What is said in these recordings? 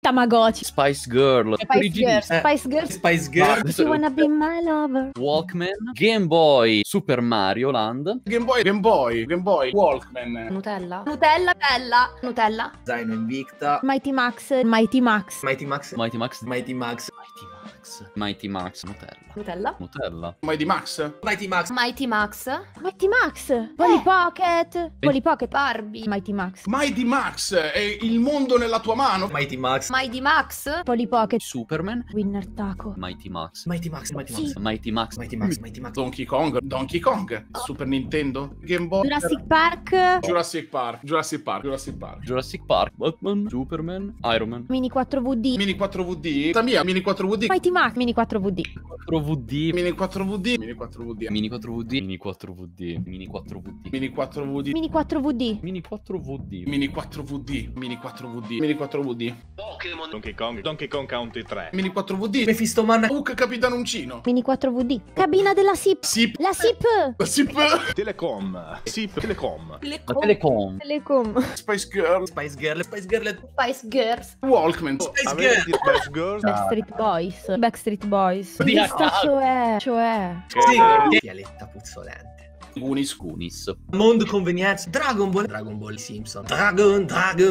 Tamagotchi. Spice Girl. Spice Girls. Spice Girls. Spice Girl. If you wanna be my lover. Walkman. Game Boy. Super Mario Land. Game Boy, Walkman. Nutella. Nutella. Zaino Invicta. Mighty Max. Mighty Max. Mighty Max. Mighty Max. Mighty Max. Mighty Max. Nutella. Nutella. Mighty Max. Mighty Max. Mighty Max. Mighty Max. Polly Pocket. Polly Pocket. Barbie. Mighty Max. Mighty Max è il mondo nella tua mano. Mighty Max. Mighty Max. Polly Pocket. Superman. Winner Taco. Mighty Max. Mighty Max. Mighty Max. Sì. Mighty Max. Mighty Max. Mighty Max. Donkey Kong. Super Nintendo. Game Boy. Jurassic Park. Jurassic Park. Jurassic Park. Batman. Superman. Iron Man. Mini 4VD. Mini 4VD. Tamia, Mini 4VD. Mighty Max. Mini 4VD. 4VD. Mini 4VD. Mini 4VD. Mini 4VD. Mini 4VD. Mini 4VD. Mini 4VD. Mini 4VD. Mini 4VD. Mini 4VD. Mini 4VD. Mini 4VD. Pokémon. Donkey Kong Country 3. Mini 4VD. Mephisto Man. Hook Capitano Uncino. Mini 4VD. Cabina della SIP. Sip. La SIP. Sip. Telecom. Sip Telecom. La Telecom. Telecom. Spice Girl. Spice Girl. Spice Girl. Spice Girls. Walkman. Spice Avete Girl. Spice Girls? Backstreet Boys. Backstreet Boys. Di Lista a cioè. Sì. Dialetta puzzolente. Goonies. Goonies. Mondo Convenienza. Dragon Ball Simpson. Dragon.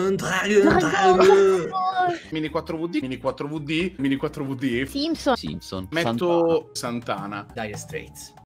Mini 4VD. Mini 4VD. Mini 4VD. Simpson. Simpson. Metto Santana. Dire Straits.